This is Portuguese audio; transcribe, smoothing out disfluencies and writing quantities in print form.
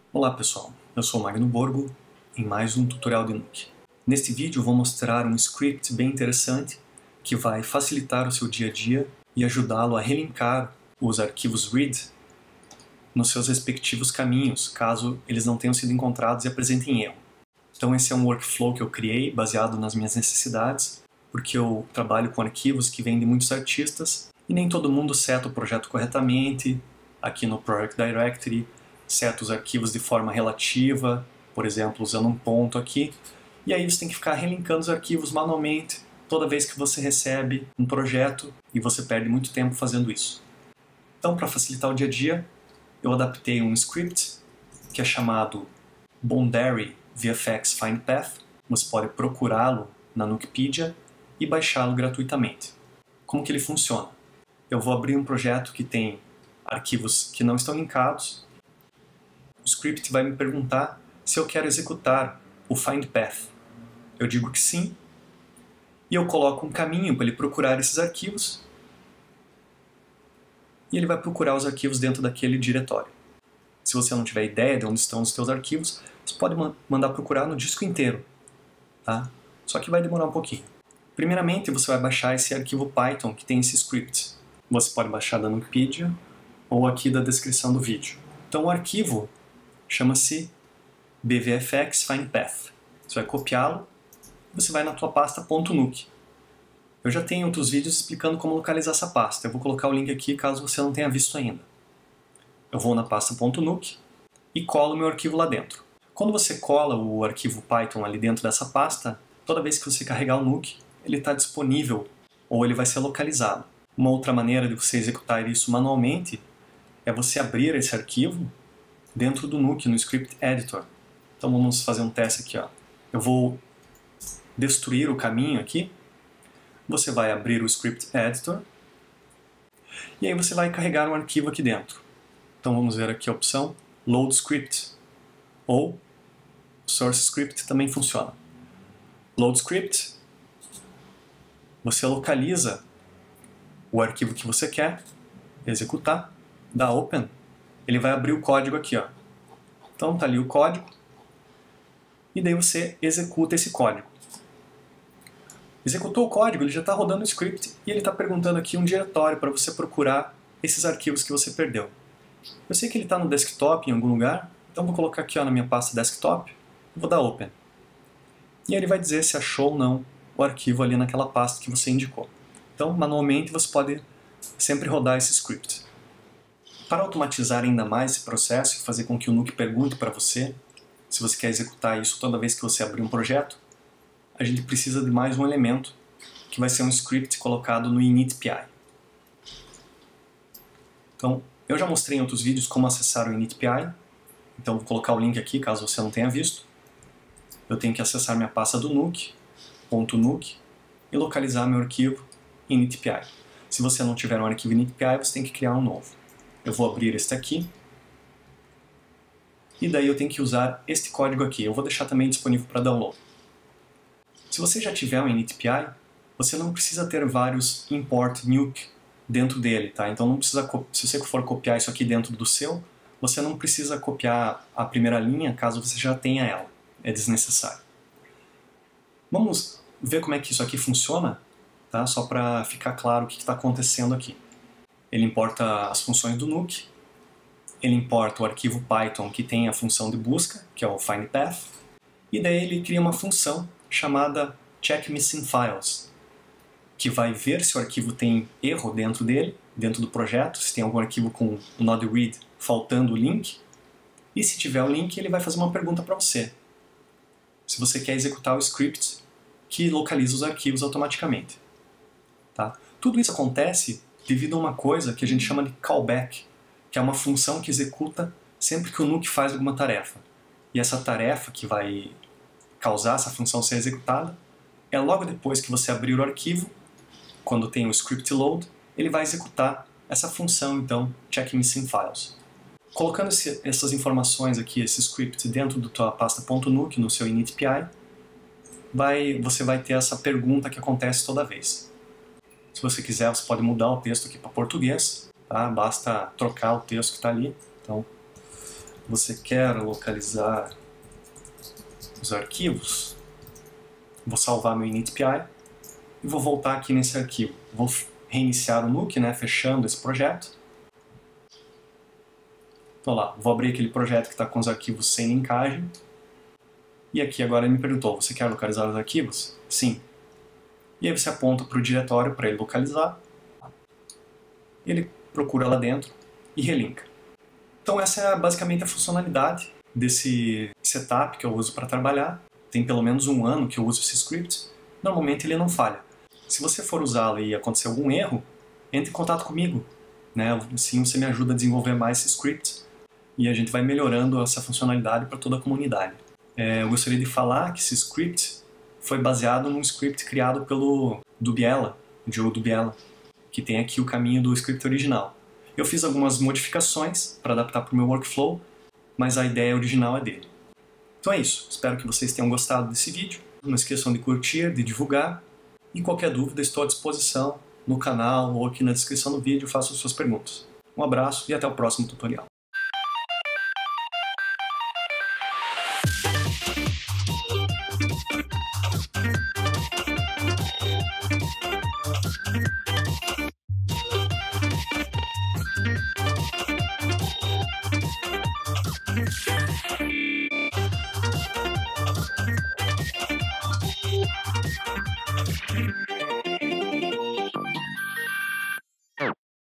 Olá pessoal, eu sou o Magno Borgo em mais um tutorial de Nuke. Neste vídeo eu vou mostrar um script bem interessante que vai facilitar o seu dia a dia e ajudá-lo a relinkar os arquivos read nos seus respectivos caminhos, caso eles não tenham sido encontrados e apresentem erro. Então esse é um workflow que eu criei baseado nas minhas necessidades, porque eu trabalho com arquivos que vêm de muitos artistas e nem todo mundo seta o projeto corretamente. Aqui no Project Directory, seta os arquivos de forma relativa, por exemplo, usando um ponto aqui, e aí você tem que ficar relinkando os arquivos manualmente toda vez que você recebe um projeto e você perde muito tempo fazendo isso. Então, para facilitar o dia a dia, eu adaptei um script que é chamado Boundary VFX Find Path. Você pode procurá-lo na Nukepedia e baixá-lo gratuitamente. Como que ele funciona? Eu vou abrir um projeto que tem arquivos que não estão linkados. O script vai me perguntar se eu quero executar o Find Path. Eu digo que sim, e eu coloco um caminho para ele procurar esses arquivos, e ele vai procurar os arquivos dentro daquele diretório. Se você não tiver ideia de onde estão os seus arquivos, você pode mandar procurar no disco inteiro, tá? Só que vai demorar um pouquinho. Primeiramente, você vai baixar esse arquivo Python que tem esse script. Você pode baixar da Nukepedia ou aqui da descrição do vídeo. Então o arquivo chama-se bvfx find path. Você vai copiá-lo e você vai na tua pasta .nuke. Eu já tenho outros vídeos explicando como localizar essa pasta. Eu vou colocar o link aqui caso você não tenha visto ainda. Eu vou na pasta .nuke e colo meu arquivo lá dentro. Quando você cola o arquivo Python ali dentro dessa pasta, toda vez que você carregar o Nuke, ele está disponível ou ele vai ser localizado. Uma outra maneira de você executar isso manualmente é você abrir esse arquivo dentro do Nuke, no Script Editor. Então vamos fazer um teste aqui. Eu vou destruir o caminho aqui. Você vai abrir o Script Editor e aí você vai carregar um arquivo aqui dentro. Então vamos ver aqui a opção Load Script ou Source Script também funciona. Load Script, você localiza o arquivo que você quer executar, dá Open, ele vai abrir o código aqui. Então está ali o código e daí você executa esse código. Executou o código, ele já está rodando o script e ele está perguntando aqui um diretório para você procurar esses arquivos que você perdeu. Eu sei que ele está no desktop em algum lugar, então vou colocar aqui na minha pasta desktop e vou dar Open. E aí ele vai dizer se achou ou não o arquivo ali naquela pasta que você indicou. Então, manualmente, você pode sempre rodar esse script. Para automatizar ainda mais esse processo e fazer com que o Nuke pergunte para você se você quer executar isso toda vez que você abrir um projeto, a gente precisa de mais um elemento que vai ser um script colocado no initpy. Então, eu já mostrei em outros vídeos como acessar o initpy, então vou colocar o link aqui caso você não tenha visto. Eu tenho que acessar minha pasta do Nuke, .nuke, e localizar meu arquivo initpy. Se você não tiver um arquivo initpy, você tem que criar um novo. Eu vou abrir este aqui, e daí eu tenho que usar este código aqui. Eu vou deixar também disponível para download. Se você já tiver um initpy, você não precisa ter vários import nuke dentro dele, tá? Então não precisa, se você for copiar isso aqui dentro do seu, você não precisa copiar a primeira linha caso você já tenha ela. É desnecessário. Vamos ver como é que isso aqui funciona, tá? Só para ficar claro o que está acontecendo aqui. Ele importa as funções do Nuke, ele importa o arquivo Python que tem a função de busca, que é o FindPath, e daí ele cria uma função chamada CheckMissingFiles, que vai ver se o arquivo tem erro dentro dele, dentro do projeto, se tem algum arquivo com o node read faltando o link, e se tiver o link ele vai fazer uma pergunta para você, se você quer executar o script que localiza os arquivos automaticamente. Tá? Tudo isso acontece devido a uma coisa que a gente chama de callback, que é uma função que executa sempre que o Nuke faz alguma tarefa. E essa tarefa que vai causar essa função ser executada é logo depois que você abrir o arquivo, quando tem o script load, ele vai executar essa função, então, CheckMissingFiles. Colocando essas informações aqui, esse script, dentro da tua pasta .nuke, no seu initpy, você vai ter essa pergunta que acontece toda vez. Se você quiser, você pode mudar o texto aqui para português, tá? Basta trocar o texto que está ali. Então, você quer localizar os arquivos, vou salvar meu initpy e vou voltar aqui nesse arquivo. Vou reiniciar o Nuke, né, fechando esse projeto. Então lá, vou abrir aquele projeto que está com os arquivos sem linkagem. E aqui agora ele me perguntou, você quer localizar os arquivos? Sim. E aí você aponta para o diretório para ele localizar. Ele procura lá dentro e relinka. Então essa é basicamente a funcionalidade desse setup que eu uso para trabalhar. Tem pelo menos um ano que eu uso esse script. Normalmente ele não falha. Se você for usá-lo e acontecer algum erro, entre em contato comigo, né? Assim você me ajuda a desenvolver mais esse script e a gente vai melhorando essa funcionalidade para toda a comunidade. Eu gostaria de falar que esse script foi baseado num script criado pelo Dubiela, Joe Dubiela, que tem aqui o caminho do script original. Eu fiz algumas modificações para adaptar para o meu workflow, mas a ideia original é dele. Então é isso, espero que vocês tenham gostado desse vídeo. Não esqueçam de curtir, de divulgar. E qualquer dúvida, estou à disposição no canal ou aqui na descrição do vídeo, façam suas perguntas. Um abraço e até o próximo tutorial.